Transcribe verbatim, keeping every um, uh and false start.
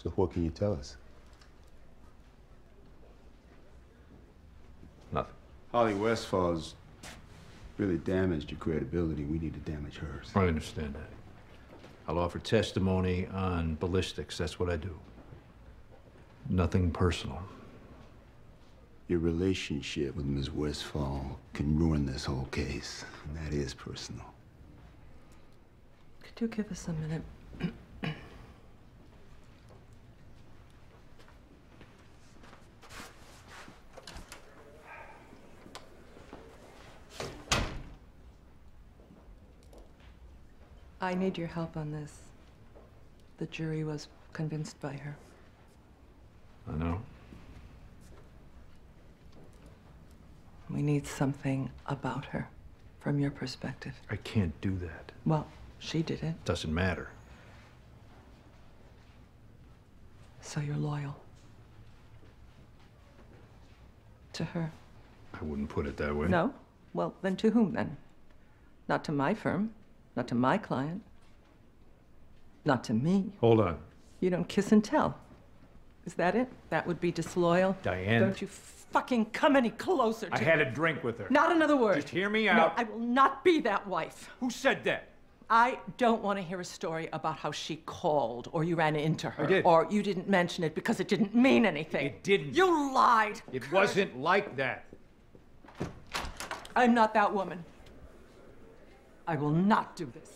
So what can you tell us? Nothing. Holly Westfall's really damaged your credibility. We need to damage hers. I understand that. I'll offer testimony on ballistics. That's what I do. Nothing personal. Your relationship with Miz Westfall can ruin this whole case, and that is personal. Could you give us a minute? I need your help on this. The jury was convinced by her. I know. We need something about her, from your perspective. I can't do that. Well, she did it. Doesn't matter. So you're loyal. To her. I wouldn't put it that way. No? Well, then to whom then? Not to my firm. Not to my client. Not to me. Hold on. You don't kiss and tell. Is that it? That would be disloyal? Diane. Don't you fucking come any closer to I had a drink with her. Not another word. Just hear me No, out. I will not be that wife. Who said that? I don't want to hear a story about how she called, or you ran into her. I did. Or you didn't mention it because it didn't mean anything. It didn't. You lied. It Kurt. wasn't like that. I'm not that woman. I will not do this.